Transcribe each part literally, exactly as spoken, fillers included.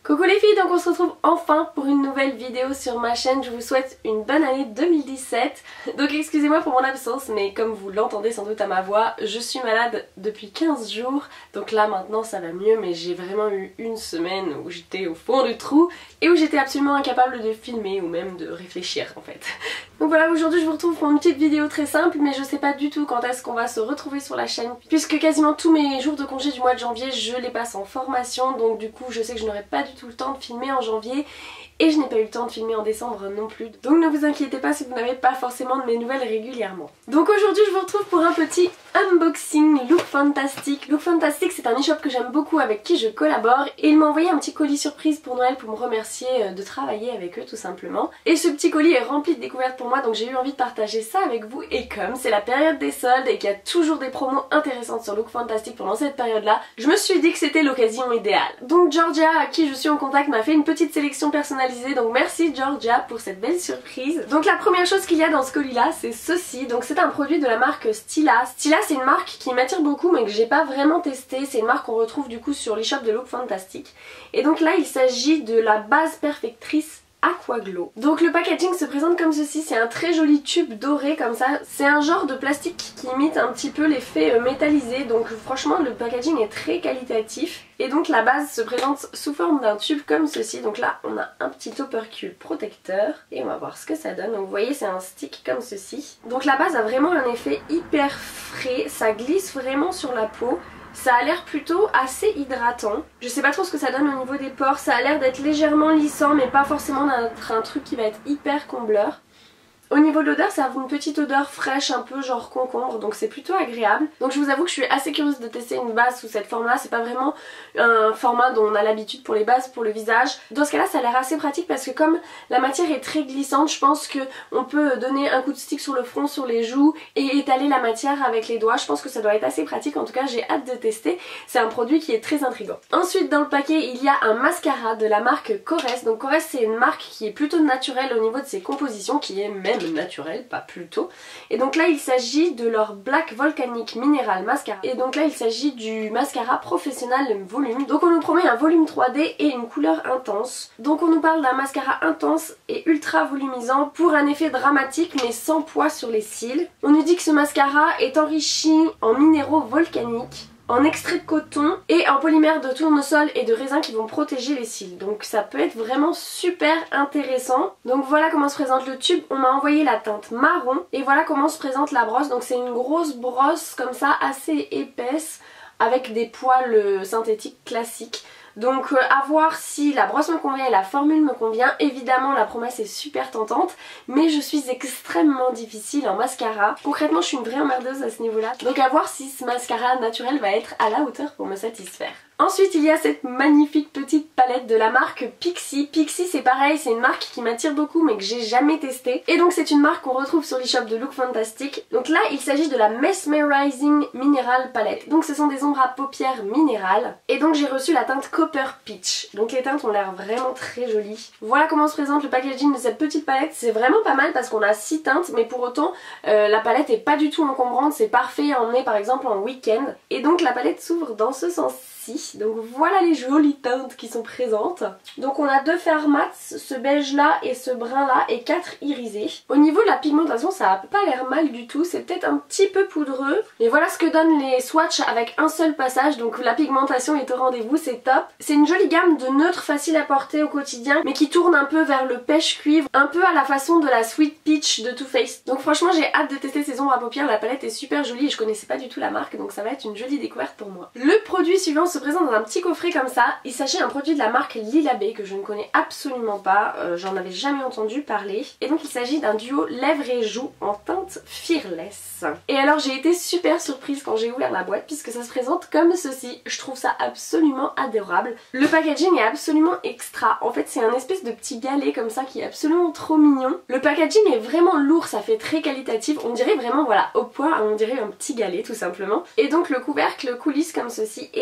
Coucou les filles, donc on se retrouve enfin pour une nouvelle vidéo sur ma chaîne. Je vous souhaite une bonne année deux mille dix-sept. Donc excusez-moi pour mon absence, mais comme vous l'entendez sans doute à ma voix, je suis malade depuis quinze jours. Donc là maintenant ça va mieux, mais j'ai vraiment eu une semaine où j'étais au fond du trou et où j'étais absolument incapable de filmer ou même de réfléchir en fait. Donc voilà, aujourd'hui je vous retrouve pour une petite vidéo très simple, mais je sais pas du tout quand est-ce qu'on va se retrouver sur la chaîne, puisque quasiment tous mes jours de congé du mois de janvier je les passe en formation, donc du coup je sais que je n'aurai pas du tout le temps de filmer en janvier. Et je n'ai pas eu le temps de filmer en décembre non plus. Donc ne vous inquiétez pas si vous n'avez pas forcément de mes nouvelles régulièrement. Donc aujourd'hui je vous retrouve pour un petit unboxing Look Fantastic. Look Fantastic c'est un e-shop que j'aime beaucoup, avec qui je collabore. Et il m'a envoyé un petit colis surprise pour Noël pour me remercier de travailler avec eux tout simplement. Et ce petit colis est rempli de découvertes pour moi, donc j'ai eu envie de partager ça avec vous. Et comme c'est la période des soldes et qu'il y a toujours des promos intéressantes sur Look Fantastic pendant cette période là, je me suis dit que c'était l'occasion idéale. Donc Georgia, à qui je suis en contact, m'a fait une petite sélection personnalisée. Donc merci Georgia pour cette belle surprise. Donc la première chose qu'il y a dans ce colis là, c'est ceci. Donc c'est un produit de la marque Stila. Stila c'est une marque qui m'attire beaucoup mais que j'ai pas vraiment testé. C'est une marque qu'on retrouve du coup sur l'e-shop de Look Fantastic. Et donc là il s'agit de la base perfectrice Aquaglow. Donc le packaging se présente comme ceci, c'est un très joli tube doré comme ça. C'est un genre de plastique qui imite un petit peu l'effet métallisé, donc franchement le packaging est très qualitatif. Et donc la base se présente sous forme d'un tube comme ceci. Donc là on a un petit opercule protecteur et on va voir ce que ça donne. Donc vous voyez c'est un stick comme ceci. Donc la base a vraiment un effet hyper frais, ça glisse vraiment sur la peau. Ça a l'air plutôt assez hydratant. Je sais pas trop ce que ça donne au niveau des pores. Ça a l'air d'être légèrement lissant mais pas forcément d'être un truc qui va être hyper combleur. Au niveau de l'odeur, ça a une petite odeur fraîche, un peu genre concombre, donc c'est plutôt agréable. Donc je vous avoue que je suis assez curieuse de tester une base sous cette forme là. C'est pas vraiment un format dont on a l'habitude pour les bases pour le visage. Dans ce cas là ça a l'air assez pratique parce que comme la matière est très glissante, je pense qu'on peut donner un coup de stick sur le front, sur les joues et étaler la matière avec les doigts. Je pense que ça doit être assez pratique, en tout cas j'ai hâte de tester. C'est un produit qui est très intriguant. Ensuite dans le paquet il y a un mascara de la marque Korres. Donc Korres c'est une marque qui est plutôt naturelle au niveau de ses compositions, qui est même naturel, pas plutôt. Et donc là il s'agit de leur Black Volcanic Mineral Mascara. Et donc là il s'agit du mascara professionnel volume. Donc on nous promet un volume trois D et une couleur intense. Donc on nous parle d'un mascara intense et ultra volumisant pour un effet dramatique mais sans poids sur les cils. On nous dit que ce mascara est enrichi en minéraux volcaniques, en extrait de coton et en polymère de tournesol et de raisin qui vont protéger les cils. Donc ça peut être vraiment super intéressant. Donc voilà comment se présente le tube. On m'a envoyé la teinte marron et voilà comment se présente la brosse. Donc c'est une grosse brosse comme ça, assez épaisse, avec des poils synthétiques classiques. Donc euh, à voir si la brosse me convient et la formule me convient. Évidemment la promesse est super tentante, mais je suis extrêmement difficile en mascara. Concrètement je suis une vraie emmerdeuse à ce niveau là. Donc à voir si ce mascara naturel va être à la hauteur pour me satisfaire. Ensuite il y a cette magnifique petite palette de la marque Pixi. Pixi c'est pareil, c'est une marque qui m'attire beaucoup mais que j'ai jamais testée. Et donc c'est une marque qu'on retrouve sur l'e-shop de Look Fantastic. Donc là il s'agit de la Mesmerizing Mineral Palette. Donc ce sont des ombres à paupières minérales. Et donc j'ai reçu la teinte Copper Peach. Donc les teintes ont l'air vraiment très jolies. Voilà comment se présente le packaging de cette petite palette. C'est vraiment pas mal parce qu'on a six teintes, mais pour autant euh, la palette est pas du tout encombrante. C'est parfait à emmener par exemple en week-end. Et donc la palette s'ouvre dans ce sens. Donc voilà les jolies teintes qui sont présentes. Donc on a deux fers mat, ce beige là et ce brun là, et quatre irisés. Au niveau de la pigmentation ça a pas l'air mal du tout, c'est peut-être un petit peu poudreux. Mais voilà ce que donnent les swatchs avec un seul passage, donc la pigmentation est au rendez-vous, c'est top. C'est une jolie gamme de neutres faciles à porter au quotidien, mais qui tourne un peu vers le pêche cuivre, un peu à la façon de la Sweet Peach de Too Faced. Donc franchement j'ai hâte de tester ces ombres à paupières, la palette est super jolie et je connaissais pas du tout la marque, donc ça va être une jolie découverte pour moi. Le produit suivant se présente dans un petit coffret comme ça. Il s'agit d'un produit de la marque Lilabé que je ne connais absolument pas, euh, j'en avais jamais entendu parler. Et donc il s'agit d'un duo lèvres et joues en teinte Fearless. Et alors j'ai été super surprise quand j'ai ouvert la boîte puisque ça se présente comme ceci. Je trouve ça absolument adorable. Le packaging est absolument extra. En fait c'est un espèce de petit galet comme ça qui est absolument trop mignon. Le packaging est vraiment lourd, ça fait très qualitatif. On dirait vraiment voilà au poids, on dirait un petit galet tout simplement. Et donc le couvercle coulisse comme ceci et à l'intérieur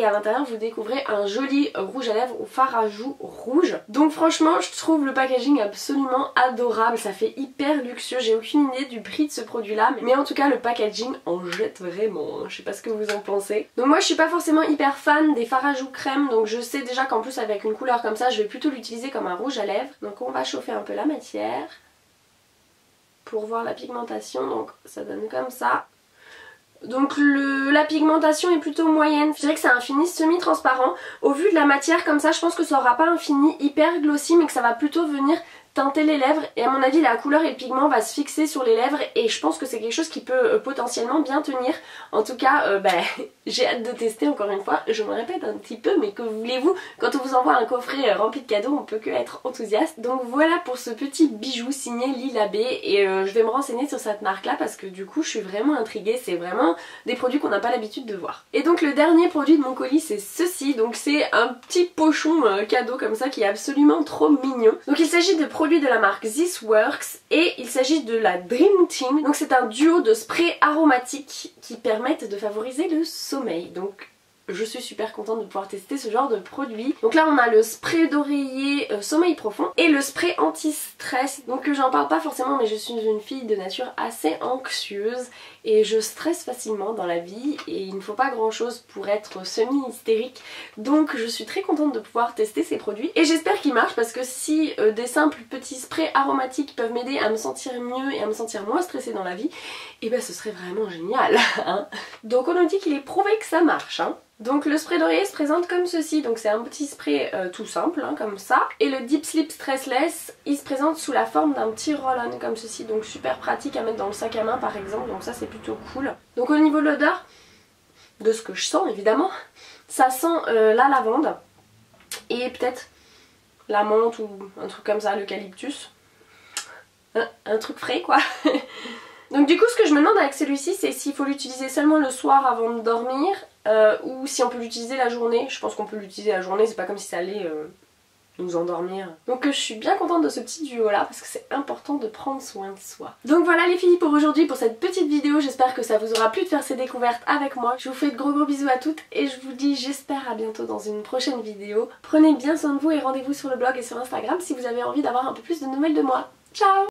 l'intérieur vous découvrez un joli rouge à lèvres ou fard à joues rouge. Donc franchement je trouve le packaging absolument adorable, ça fait hyper luxueux, j'ai aucune idée du prix de ce produit là, mais en tout cas le packaging en jette vraiment, je sais pas ce que vous en pensez. Donc moi je suis pas forcément hyper fan des fards à joues crème, donc je sais déjà qu'en plus avec une couleur comme ça je vais plutôt l'utiliser comme un rouge à lèvres. Donc on va chauffer un peu la matière pour voir la pigmentation, donc ça donne comme ça. Donc le, la pigmentation est plutôt moyenne, je dirais que c'est un fini semi-transparent. Au vu de la matière comme ça je pense que ça aura pas un fini hyper glossy mais que ça va plutôt venir teinter les lèvres et à mon avis la couleur et le pigment va se fixer sur les lèvres et je pense que c'est quelque chose qui peut euh, potentiellement bien tenir. En tout cas euh, bah, j'ai hâte de tester encore une fois, je me répète un petit peu mais que voulez-vous, quand on vous envoie un coffret euh, rempli de cadeaux on peut que être enthousiaste. Donc voilà pour ce petit bijou signé Lila B et euh, je vais me renseigner sur cette marque là parce que du coup je suis vraiment intriguée, c'est vraiment des produits qu'on n'a pas l'habitude de voir. Et donc le dernier produit de mon colis c'est ceci, donc c'est un petit pochon euh, cadeau comme ça qui est absolument trop mignon. Donc il s'agit de produit de la marque This Works et il s'agit de la Dream Team. Donc c'est un duo de sprays aromatiques qui permettent de favoriser le sommeil. Donc je suis super contente de pouvoir tester ce genre de produit. Donc là on a le spray d'oreiller euh, sommeil profond et le spray anti-stress. Donc j'en parle pas forcément mais je suis une fille de nature assez anxieuse et je stresse facilement dans la vie et il ne faut pas grand chose pour être semi-hystérique. Donc je suis très contente de pouvoir tester ces produits et j'espère qu'ils marchent parce que si euh, des simples petits sprays aromatiques peuvent m'aider à me sentir mieux et à me sentir moins stressée dans la vie, et ben ce serait vraiment génial hein. Donc on nous dit qu'il est prouvé que ça marche hein. Donc le spray d'oreiller se présente comme ceci, donc c'est un petit spray euh, tout simple hein, comme ça. Et le Deep Sleep Stressless il se présente sous la forme d'un petit roll-on comme ceci, donc super pratique à mettre dans le sac à main par exemple, donc ça c'est plutôt cool. Donc au niveau de l'odeur, de ce que je sens évidemment, ça sent euh, la lavande et peut-être la menthe ou un truc comme ça, l'eucalyptus, un, un truc frais quoi. Donc du coup ce que je me demande avec celui-ci c'est s'il faut l'utiliser seulement le soir avant de dormir euh, ou si on peut l'utiliser la journée. Je pense qu'on peut l'utiliser la journée, c'est pas comme si ça allait euh, nous endormir. Donc euh, je suis bien contente de ce petit duo là parce que c'est important de prendre soin de soi. Donc voilà les filles pour aujourd'hui, pour cette petite vidéo, j'espère que ça vous aura plu de faire ces découvertes avec moi. Je vous fais de gros gros bisous à toutes et je vous dis j'espère à bientôt dans une prochaine vidéo. Prenez bien soin de vous et rendez-vous sur le blog et sur Instagram si vous avez envie d'avoir un peu plus de nouvelles de moi. Ciao!